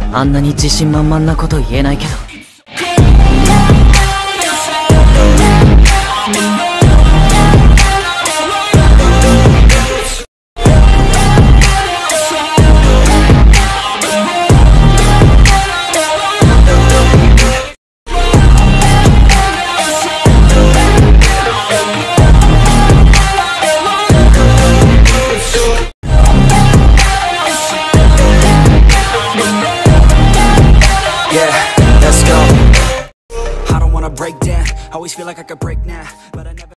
あんなに自信満々なこと言えないけど。 Yeah, let's go. I don't wanna break down. Always feel like I could break now, but I never